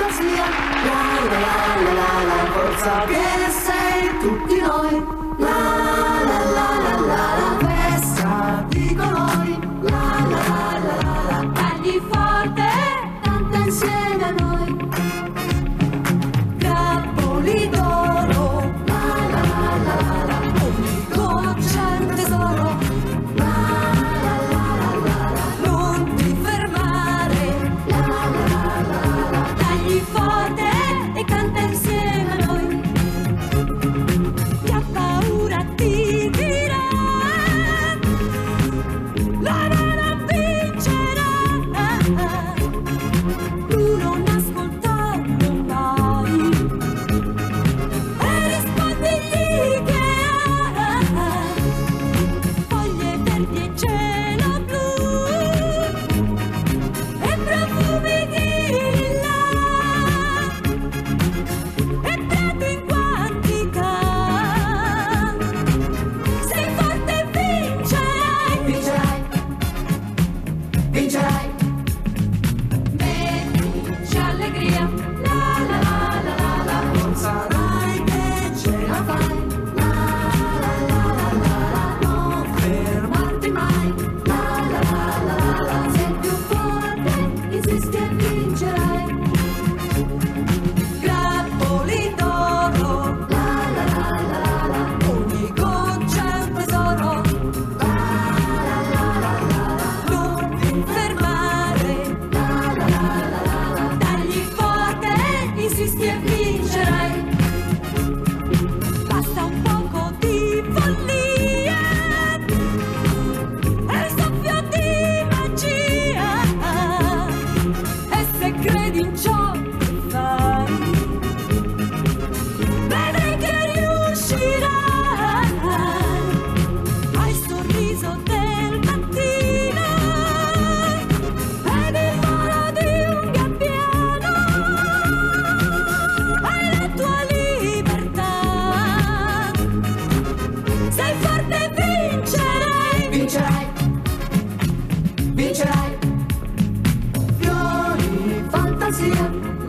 fantasia, la la la la la la, forza che sei tutti noi, la la la la la la, festa di colori, la la la la la la, tagli forte, canta insieme a noi, grappoli d'oro, la la la la la, ogni goccia è un tesoro, la la la la la la, non ti fermare, la la la la la, tagli forte e canta insieme a noi, chi ha paura ti dirà, la non vincerà, tu non ascoltarlo mai, e rispondigli che ha foglie verdi e cielo blu e profumi di lilla e prati in quantità, sei forte e vincerai, vincerai, vincerai, mettici allegria, la la la la la la, non sarai che ce la fai, la la la la la la, non fermarti mai, la la la la la la, sei più forte, insisti e vincerai, grappoli d'oro, la la la la la, ogni goccia è un tesoro, la la la la la, non ti fermare, la la la la la, tagli forte, insisti e vincerai, basta un poco di follia e il soffio di magia, e se credi in ciò che fai, vedrai che riuscirai, hai il sorriso del mattino ed il volo di un gabbiano, hai la tua libertà, sei forte e vincerai, vincerai, vincerai, fiori, fantasia,